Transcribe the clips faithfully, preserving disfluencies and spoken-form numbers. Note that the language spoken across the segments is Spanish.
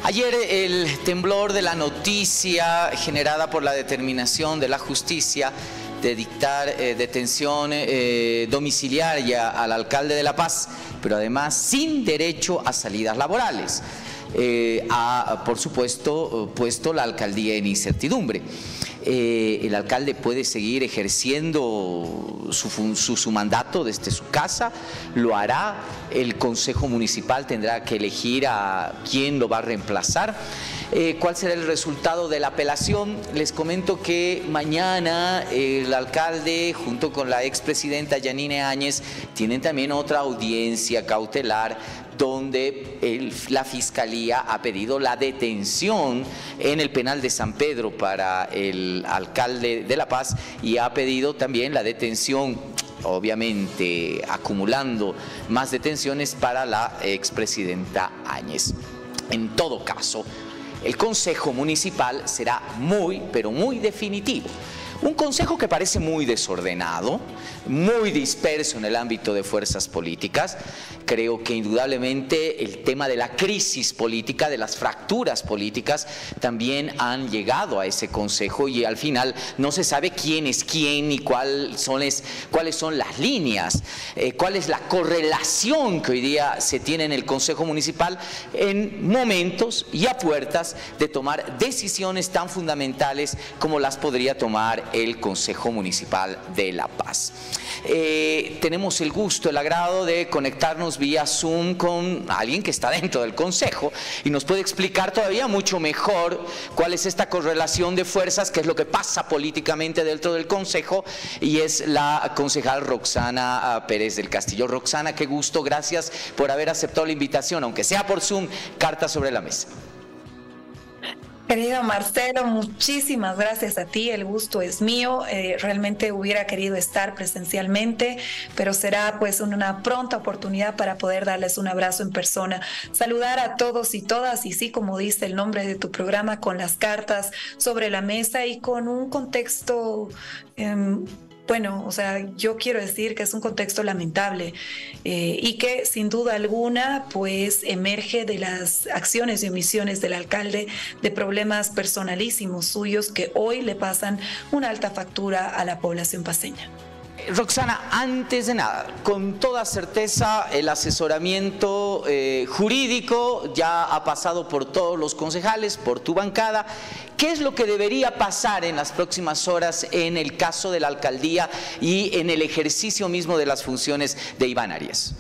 Ayer el temblor de la noticia generada por la determinación de la justicia de dictar eh, detención eh, domiciliaria al alcalde de La Paz, pero además sin derecho a salidas laborales. Eh, ha, por supuesto, puesto la alcaldía en incertidumbre. Eh, el alcalde puede seguir ejerciendo su, su, su mandato desde su casa, lo hará, el Consejo Municipal tendrá que elegir a quién lo va a reemplazar. Eh, ¿Cuál será el resultado de la apelación? Les comento que mañana el alcalde junto con la expresidenta Yanine Áñez tienen también otra audiencia cautelar donde el, la Fiscalía ha pedido la detención en el penal de San Pedro para el alcalde de La Paz y ha pedido también la detención, obviamente acumulando más detenciones para la expresidenta Áñez. En todo caso, el Consejo Municipal será muy, pero muy definitivo. Un consejo que parece muy desordenado, muy disperso en el ámbito de fuerzas políticas. Creo que indudablemente el tema de la crisis política, de las fracturas políticas, también han llegado a ese consejo y al final no se sabe quién es quién y cuál son es, cuáles son las líneas, eh, cuál es la correlación que hoy día se tiene en el Consejo Municipal en momentos y a puertas de tomar decisiones tan fundamentales como las podría tomar el Consejo Municipal de La Paz. Eh, tenemos el gusto, el agrado de conectarnos vía Zoom con alguien que está dentro del Consejo y nos puede explicar todavía mucho mejor cuál es esta correlación de fuerzas, qué es lo que pasa políticamente dentro del Consejo, y es la concejal Roxana Pérez del Castillo. Roxana, qué gusto, gracias por haber aceptado la invitación, aunque sea por Zoom, carta sobre la mesa. Querido Marcelo, muchísimas gracias a ti, el gusto es mío. Eh, realmente hubiera querido estar presencialmente, pero será pues una pronta oportunidad para poder darles un abrazo en persona. Saludar a todos y todas, y sí, como dice el nombre de tu programa, con las cartas sobre la mesa y con un contexto... Eh, Bueno, o sea, yo quiero decir que es un contexto lamentable eh, y que sin duda alguna pues emerge de las acciones y omisiones del alcalde, de problemas personalísimos suyos que hoy le pasan una alta factura a la población paceña. Roxana, antes de nada, con toda certeza el asesoramiento eh, jurídico ya ha pasado por todos los concejales, por tu bancada. ¿Qué es lo que debería pasar en las próximas horas en el caso de la alcaldía y en el ejercicio mismo de las funciones de Iván Arias?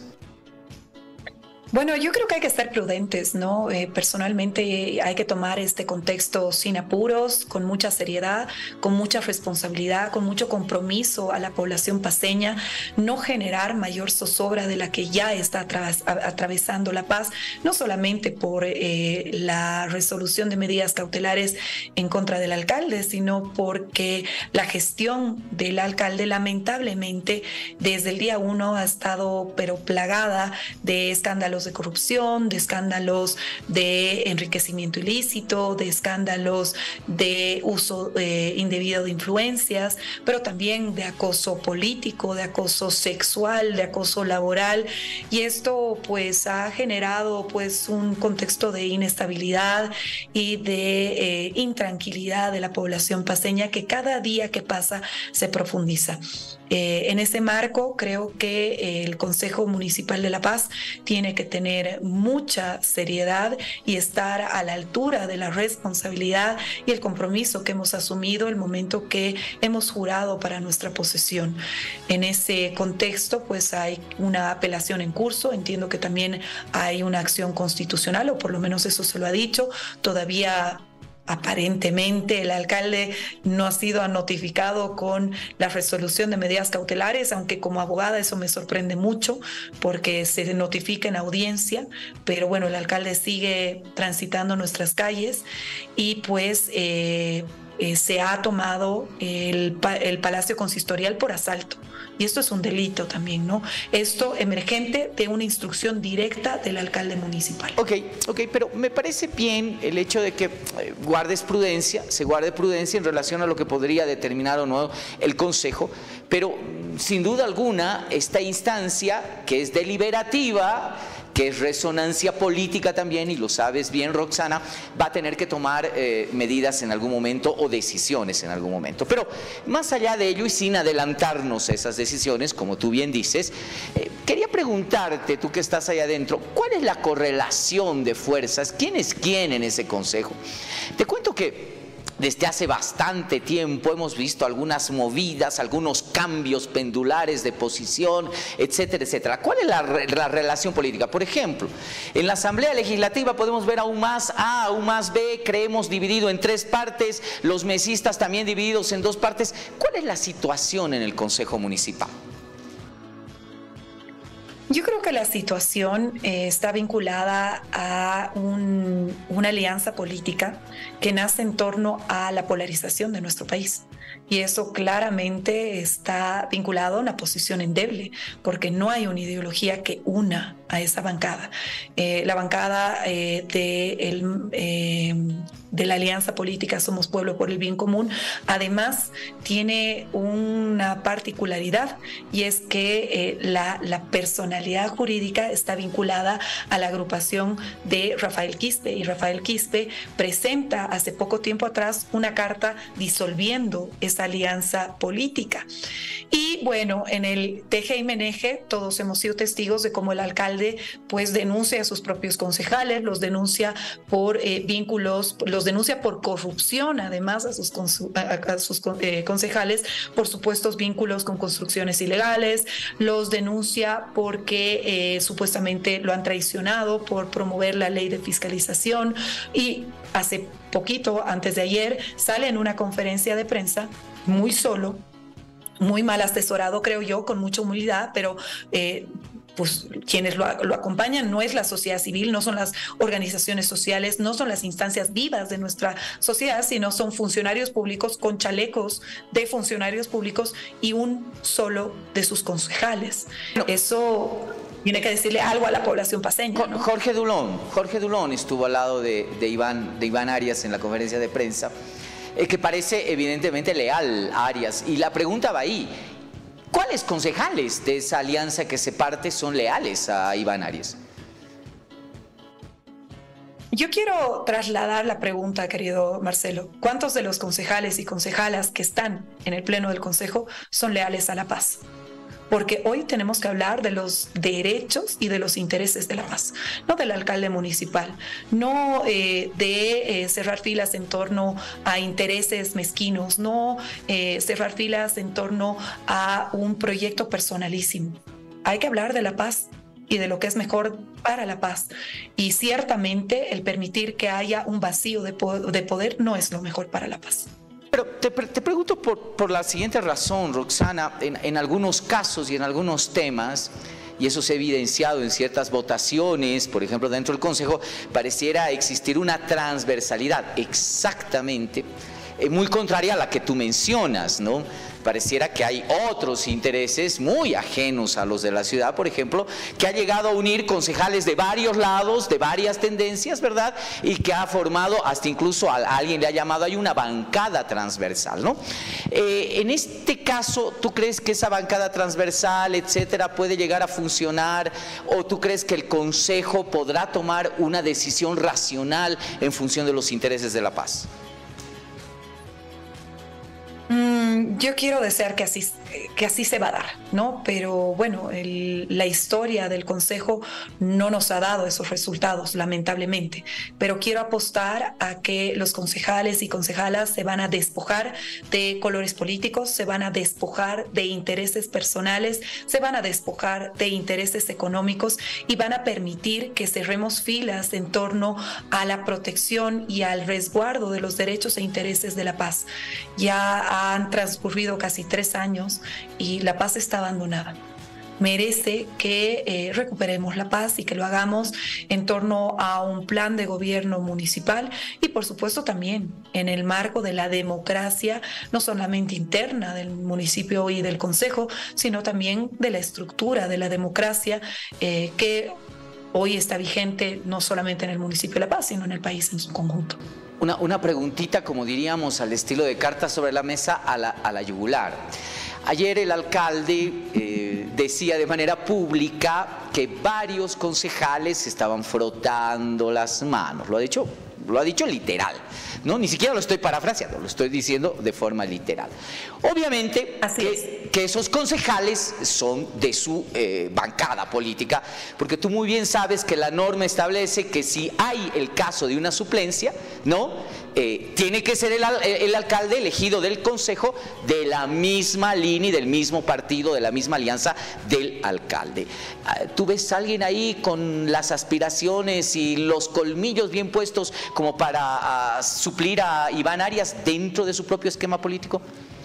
Bueno, yo creo que hay que estar prudentes, ¿no? Eh, personalmente hay que tomar este contexto sin apuros, con mucha seriedad, con mucha responsabilidad, con mucho compromiso a la población paceña, no generar mayor zozobra de la que ya está atraves atravesando La Paz, no solamente por eh, la resolución de medidas cautelares en contra del alcalde, sino porque la gestión del alcalde lamentablemente desde el día uno ha estado pero plagada de escándalos de corrupción, de escándalos de enriquecimiento ilícito, de escándalos de uso eh, indebido de influencias, pero también de acoso político, de acoso sexual, de acoso laboral, y esto pues ha generado pues un contexto de inestabilidad y de eh, intranquilidad de la población paceña que cada día que pasa se profundiza. Eh, en ese marco creo que eh, el Consejo Municipal de La Paz tiene que tener mucha seriedad y estar a la altura de la responsabilidad y el compromiso que hemos asumido el momento que hemos jurado para nuestra posesión. En ese contexto pues hay una apelación en curso, entiendo que también hay una acción constitucional, o por lo menos eso se lo ha dicho. Todavía aparentemente el alcalde no ha sido notificado con la resolución de medidas cautelares, aunque como abogada eso me sorprende mucho porque se notifica en audiencia, pero bueno, el alcalde sigue transitando nuestras calles y pues eh, eh, se ha tomado el, el Palacio Consistorial por asalto. Y esto es un delito también, ¿no? Esto emergente de una instrucción directa del alcalde municipal. Ok, ok, pero me parece bien el hecho de que guardes prudencia, se guarde prudencia en relación a lo que podría determinar o no el Consejo, pero sin duda alguna esta instancia que es deliberativa que es resonancia política también, y lo sabes bien, Roxana, va a tener que tomar eh, medidas en algún momento o decisiones en algún momento. Pero más allá de ello y sin adelantarnos a esas decisiones, como tú bien dices, eh, quería preguntarte, tú que estás ahí adentro, ¿cuál es la correlación de fuerzas? ¿Quién es quién en ese consejo? Te cuento que desde hace bastante tiempo hemos visto algunas movidas, algunos cambios pendulares de posición, etcétera, etcétera. ¿Cuál es la, la relación política? Por ejemplo, en la Asamblea Legislativa podemos ver aún más A, aún más B, creemos dividido en tres partes, los mesistas también divididos en dos partes. ¿Cuál es la situación en el Consejo Municipal? Yo creo que la situación eh, está vinculada a un, una alianza política que nace en torno a la polarización de nuestro país. Y eso claramente está vinculado a una posición endeble, porque no hay una ideología que una a esa bancada. Eh, la bancada eh, de, el, eh, de la alianza política Somos Pueblo por el Bien Común, además tiene una particularidad, y es que eh, la, la personalidad jurídica está vinculada a la agrupación de Rafael Quispe, y Rafael Quispe presenta hace poco tiempo atrás una carta disolviendo esa alianza política. Y bueno, en el teje y meneje todos hemos sido testigos de cómo el alcalde pues denuncia a sus propios concejales, los denuncia por eh, vínculos, los denuncia por corrupción, además a sus, a, a sus eh, concejales por supuestos vínculos con construcciones ilegales, los denuncia porque eh, supuestamente lo han traicionado por promover la ley de fiscalización, y hace poquito, antes de ayer, sale en una conferencia de prensa muy solo, muy mal asesorado, creo yo, con mucha humildad, pero eh, pues quienes lo, lo acompañan no es la sociedad civil, no son las organizaciones sociales, no son las instancias vivas de nuestra sociedad, sino son funcionarios públicos con chalecos de funcionarios públicos y un solo de sus concejales. Eso tiene que decirle algo a la población paceña, ¿no? Jorge Dulón, Jorge Dulón estuvo al lado de, de, Iván, de Iván Arias en la conferencia de prensa, eh, que parece evidentemente leal a Arias, y la pregunta va ahí: ¿cuáles concejales de esa alianza que se parte son leales a Iván Arias? Yo quiero trasladar la pregunta, querido Marcelo. ¿Cuántos de los concejales y concejalas que están en el Pleno del Consejo son leales a la paz? Porque hoy tenemos que hablar de los derechos y de los intereses de la paz, no del alcalde municipal, no eh, de eh, cerrar filas en torno a intereses mezquinos, no eh, cerrar filas en torno a un proyecto personalísimo. Hay que hablar de la paz y de lo que es mejor para la paz. Y ciertamente el permitir que haya un vacío de, po de poder no es lo mejor para la paz. Pero te, te pregunto por, por la siguiente razón, Roxana. En, en algunos casos y en algunos temas, y eso se ha evidenciado en ciertas votaciones, por ejemplo dentro del Consejo, pareciera existir una transversalidad exactamente eh, muy contraria a la que tú mencionas, ¿no? Pareciera que hay otros intereses muy ajenos a los de la ciudad, por ejemplo, que ha llegado a unir concejales de varios lados, de varias tendencias, ¿verdad? Y que ha formado, hasta incluso a, a alguien le ha llamado, hay una bancada transversal, ¿no? Eh, en este caso, ¿tú crees que esa bancada transversal, etcétera, puede llegar a funcionar? ¿O tú crees que el Consejo podrá tomar una decisión racional en función de los intereses de la paz? Yo quiero desear que así, que así se va a dar, ¿no? Pero bueno, el, la historia del Consejo no nos ha dado esos resultados, lamentablemente. Pero quiero apostar a que los concejales y concejalas se van a despojar de colores políticos, se van a despojar de intereses personales, se van a despojar de intereses económicos y van a permitir que cerremos filas en torno a la protección y al resguardo de los derechos e intereses de la paz. Ya han transcurrido casi tres años y la paz está abandonada. Merece que eh, recuperemos la paz y que lo hagamos en torno a un plan de gobierno municipal y por supuesto también en el marco de la democracia, no solamente interna del municipio y del Consejo, sino también de la estructura de la democracia eh, que hoy está vigente no solamente en el municipio de La Paz, sino en el país en su conjunto. Una, una preguntita, como diríamos, al estilo de cartas sobre la mesa, a la, a la yugular. Ayer el alcalde eh, decía de manera pública que varios concejales estaban frotando las manos. Lo ha dicho, lo ha dicho literal, ¿no? Ni siquiera lo estoy parafraseando, lo estoy diciendo de forma literal. Obviamente que, que esos concejales son de su eh, bancada política, porque tú muy bien sabes que la norma establece que si hay el caso de una suplencia, ¿no? Eh, tiene que ser el, el alcalde elegido del consejo de la misma línea y del mismo partido, de la misma alianza del alcalde. ¿Tú ves a alguien ahí con las aspiraciones y los colmillos bien puestos como para uh, suplir a Iván Arias dentro de su propio esquema político?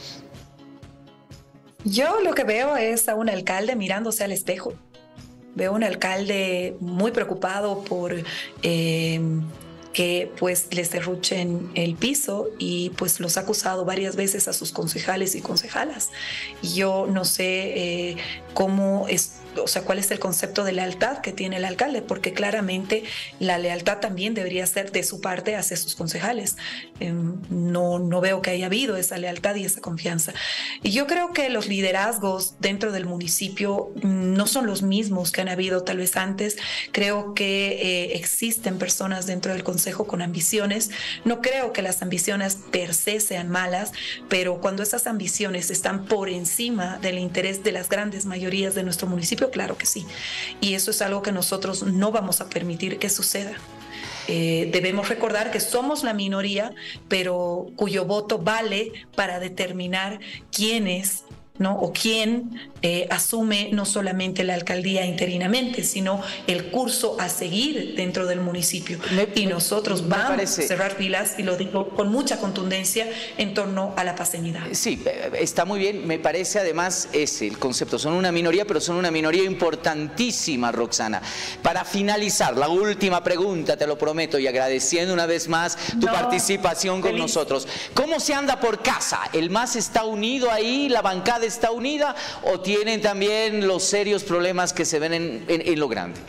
Yo lo que veo es a un alcalde mirándose al espejo. Veo a un alcalde muy preocupado por eh, que pues les derruchen el piso y pues los ha acusado varias veces a sus concejales y concejalas. Yo no sé eh, cómo es, o sea, cuál es el concepto de lealtad que tiene el alcalde, porque claramente la lealtad también debería ser de su parte hacia sus concejales. Eh, no, no veo que haya habido esa lealtad y esa confianza. Y yo creo que los liderazgos dentro del municipio no son los mismos que han habido tal vez antes. Creo que eh, existen personas dentro del consejo con ambiciones. No creo que las ambiciones per se sean malas, pero cuando esas ambiciones están por encima del interés de las grandes mayorías de nuestro municipio, claro que sí. Y eso es algo que nosotros no vamos a permitir que suceda. Eh, debemos recordar que somos la minoría, pero cuyo voto vale para determinar quiénes, ¿no? O quién eh, asume no solamente la alcaldía interinamente, sino el curso a seguir dentro del municipio. Me, y nosotros me, vamos parece... a cerrar filas, y lo digo con mucha contundencia, en torno a la paz y unidad. Sí, está muy bien. Me parece además ese el concepto. Son una minoría, pero son una minoría importantísima, Roxana. Para finalizar, la última pregunta, te lo prometo, y agradeciendo una vez más tu no, participación con feliz. nosotros. ¿Cómo se anda por casa? ¿El M A S está unido ahí? ¿La bancada está unida o tienen también los serios problemas que se ven en, en, en lo grande?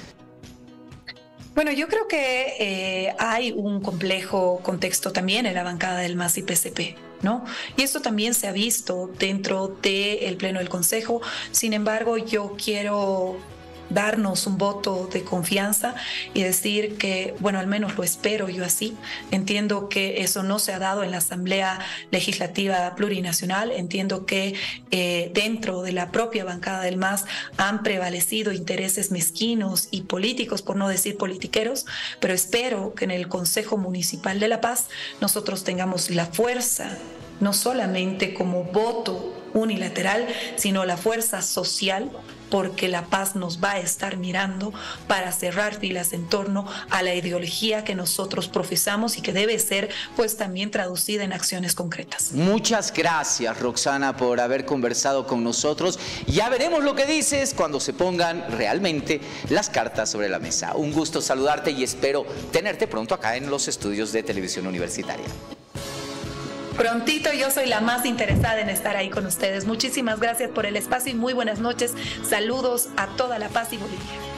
Bueno, yo creo que eh, hay un complejo contexto también en la bancada del M A S y P C P, ¿no? Y esto también se ha visto dentro del Pleno del Consejo. Sin embargo, yo quiero darnos un voto de confianza y decir que, bueno, al menos lo espero yo así. Entiendo que eso no se ha dado en la Asamblea Legislativa Plurinacional. Entiendo que eh, dentro de la propia bancada del M A S han prevalecido intereses mezquinos y políticos, por no decir politiqueros, pero espero que en el Consejo Municipal de La Paz nosotros tengamos la fuerza, no solamente como voto unilateral, sino la fuerza social, porque La Paz nos va a estar mirando para cerrar filas en torno a la ideología que nosotros profesamos y que debe ser pues también traducida en acciones concretas. Muchas gracias, Roxana, por haber conversado con nosotros. Ya veremos lo que dices cuando se pongan realmente las cartas sobre la mesa. Un gusto saludarte y espero tenerte pronto acá en los estudios de Televisión Universitaria. Prontito, yo soy la más interesada en estar ahí con ustedes. Muchísimas gracias por el espacio y muy buenas noches. Saludos a toda La Paz y Bolivia.